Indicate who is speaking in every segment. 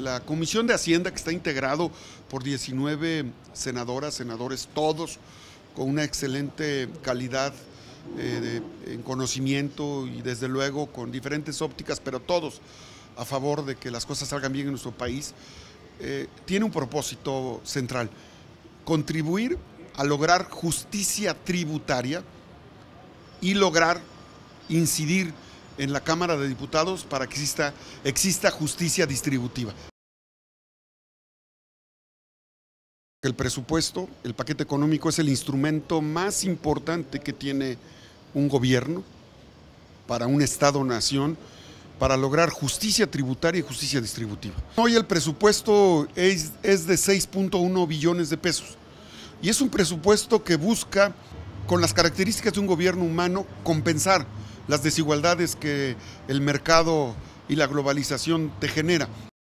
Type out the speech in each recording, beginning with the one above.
Speaker 1: la Comisión de Hacienda, que está integrado por 19 senadoras, senadores, todos con una excelente calidad en conocimiento y desde luego con diferentes ópticas, pero todos a favor de que las cosas salgan bien en nuestro país, tiene un propósito central: contribuir a lograr justicia tributaria y lograr incidir en la Cámara de Diputados para que exista justicia distributiva. El presupuesto, el paquete económico, es el instrumento más importante que tiene un gobierno para un Estado-nación para lograr justicia tributaria y justicia distributiva. Hoy el presupuesto es de 6.1 billones de pesos y es un presupuesto que busca, con las características de un gobierno humano, compensar las desigualdades que el mercado y la globalización te genera.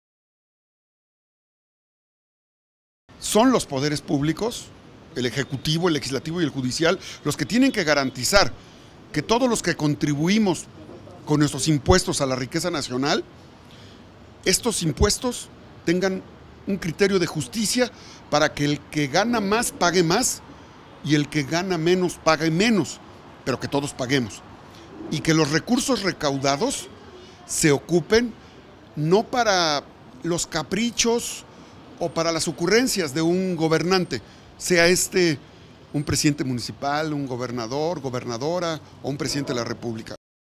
Speaker 1: Son los poderes públicos, el ejecutivo, el legislativo y el judicial, los que tienen que garantizar que todos los que contribuimos con nuestros impuestos a la riqueza nacional, estos impuestos tengan un criterio de justicia para que el que gana más pague más y el que gana menos pague menos, pero que todos paguemos. Y que los recursos recaudados se ocupen no para los caprichos o para las ocurrencias de un gobernante, sea este un presidente municipal, un gobernador, gobernadora o un presidente de la República.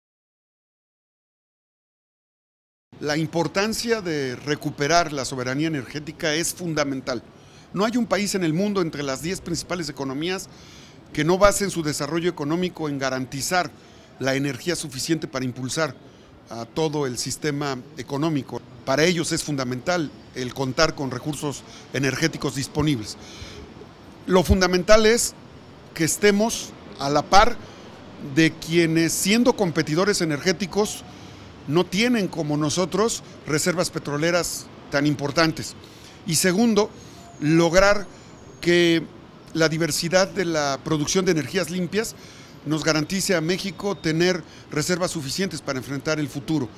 Speaker 1: La importancia de recuperar la soberanía energética es fundamental. No hay un país en el mundo entre las 10 principales economías que no basen su desarrollo económico en garantizar la energía suficiente para impulsar a todo el sistema económico. Para ellos es fundamental el contar con recursos energéticos disponibles. Lo fundamental es que estemos a la par de quienes, siendo competidores energéticos, no tienen como nosotros reservas petroleras tan importantes. Y segundo, lograr que la diversidad de la producción de energías limpias nos garantice a México tener reservas suficientes para enfrentar el futuro.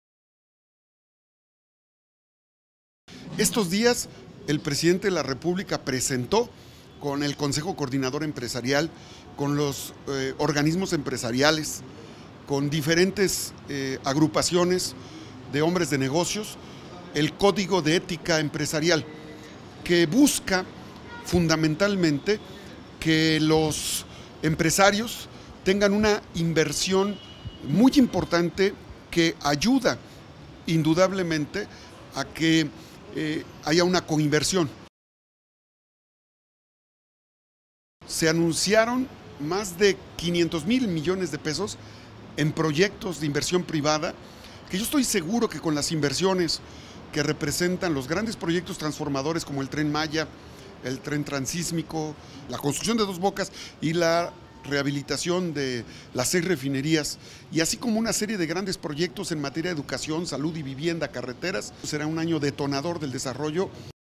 Speaker 1: Estos días el presidente de la República presentó con el Consejo Coordinador Empresarial, con los organismos empresariales, con diferentes agrupaciones de hombres de negocios, el Código de Ética Empresarial, que busca fundamentalmente que los empresarios tengan una inversión muy importante que ayuda indudablemente a que haya una coinversión. Se anunciaron más de 500,000 millones de pesos en proyectos de inversión privada, que yo estoy seguro que con las inversiones que representan los grandes proyectos transformadores como el Tren Maya, el tren transísmico, la construcción de 2 bocas y la rehabilitación de las 6 refinerías, y así como una serie de grandes proyectos en materia de educación, salud y vivienda, carreteras, será un año detonador del desarrollo